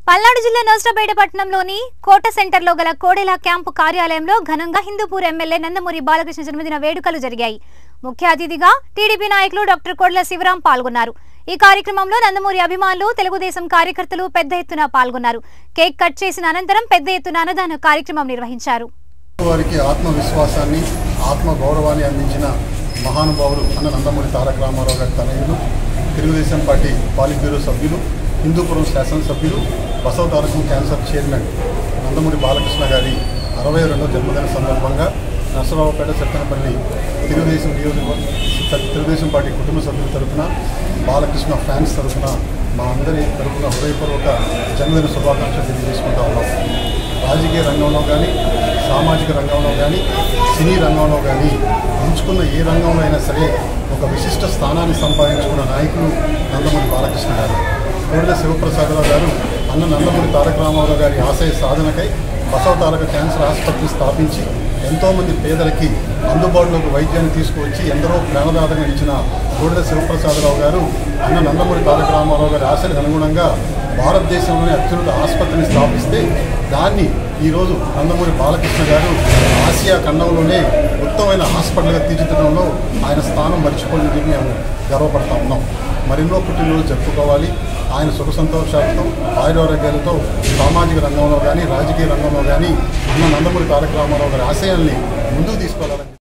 పల్నాడు జిల్లా నర్సరావుపేట పట్టణంలోని కోట సెంటర్లో గల కోడెల క్యాంపు కార్యాలయంలో ఘనంగా హిందూపూర్ ఎమ్మెల్యే నందమూరి బాలకృష్ణ జన్మదిన వేడుకలు జరిగాయి. ముఖ్య అతిథిగా టీడీపీ నాయకులు డాక్టర్ కోడెల శివరాం పాల్గొన్నారు. ఈ కార్యక్రమంలో నందమూరి అభిమానులు, తెలుగుదేశం కార్యకర్తలు పెద్ద ఎత్తున పాల్గొన్నారు. కేక్ కట్ చేసిన అనంతరం పెద్ద ఎత్తున అన్నదాన కార్యక్రమం నిర్వహించారు. వారికి ఆత్మవిశ్వాసాన్ని, ఆత్మగౌరవాన్ని అందించిన మహానుభావులు అన్న నందమూరి తారక రామారావు గారి తనయులు, తెలుగుదేశం పార్టీ పాలిట్ బ్యూరో సభ్యులు, హిందూపురం శాసనసభ్యులు, బసవ తారకం క్యాన్సర్ చైర్మన్ నందమూరి బాలకృష్ణ గారి 62వ జన్మదిన సందర్భంగా నర్సరావుపేట చట్టనపల్లి తెలుగుదేశం పార్టీ కుటుంబ సభ్యుల తరఫున, బాలకృష్ణ ఫ్యాన్స్ తరఫున, మా అందరి తరఫున హృదయపూర్వక జన్మదిన శుభాకాంక్షలు తెలియజేసుకుంటా ఉన్నాం. రాజకీయ రంగంలో కానీ, సామాజిక రంగంలో కానీ, సినీ రంగంలో కానీ, ఎంచుకున్న ఏ రంగంలో అయినా సరే ఒక విశిష్ట స్థానాన్ని సంపాదించుకున్న నాయకులు నందమూరి బాలకృష్ణ గారు. కోడెల శివప్రసాదరావు గారు అన్న నందమూరి తారక రామారావు గారి ఆశయ సాధనకై బసవ తారక క్యాన్సర్ ఆసుపత్రి స్థాపించి ఎంతోమంది పేదలకి అందుబాటులోకి వైద్యాన్ని తీసుకువచ్చి ఎందరో ప్రాణదాతగా ఇచ్చిన కోడెల శివప్రసాదరావు గారు అన్న నందమూరి తారక రామారావు గారి ఆశలకు అనుగుణంగా భారతదేశంలోని అత్యున్నత ఆసుపత్రిని స్థాపిస్తే దాన్ని ఈరోజు నందమూరి బాలకృష్ణ గారు ఆసియా ఖండంలోనే ఉత్తమమైన హాస్పిటల్గా తీర్చిదిద్దడంలో ఆయన స్థానం మర్చిపోలేదని మేము గర్వపడతా ఉన్నాం. మరెన్నో పుట్టినరోజు జరుపుకోవాలి. ఆయన సుఖ సంతోషాలతో, ఆయురారోగ్యాలతో సామాజిక రంగంలో కానీ, రాజకీయ రంగంలో కానీ ఉన్న నందమూరి తారక రామారావు గారి ఆశయాల్ని ముందుకు తీసుకెళ్లాలని